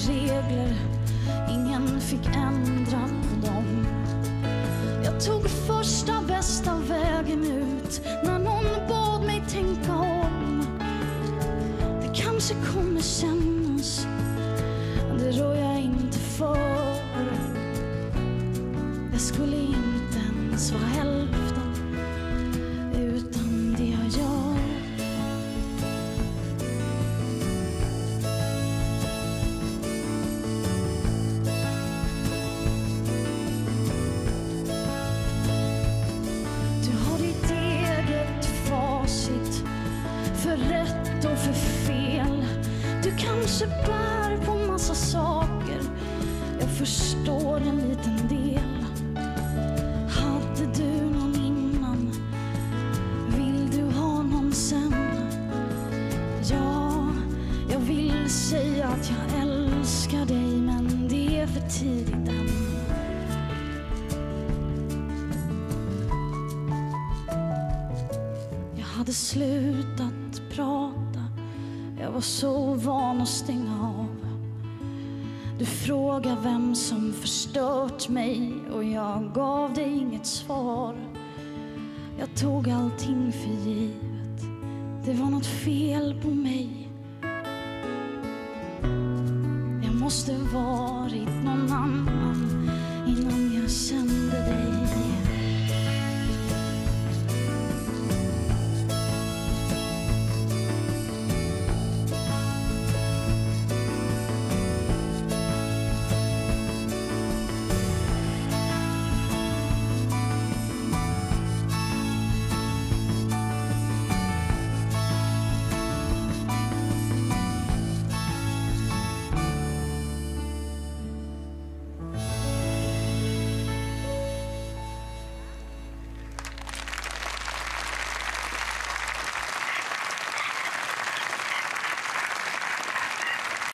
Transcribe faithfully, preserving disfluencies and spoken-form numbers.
regler, ingen fick ändra på dem. Jag tog första bästa vägen ut när någon bad mig tänka om. Det kanske kommer kännas, det rör jag inte för. Jag skulle inte ens vara hälften utan det jag gör. För rätt och för fel. Du kanske bär på massa saker. Jag förstår en liten del. Hade du någon innan? Vill du ha någon sen? Ja, jag vill säga att jag älskar dig, men det är för tidigt än. Jag hade slutat prata, jag var så van att stänga av. Du frågar vem som förstört mig och jag gav dig inget svar. Jag tog allting för givet, det var något fel på mig. Jag måste varit någon annan.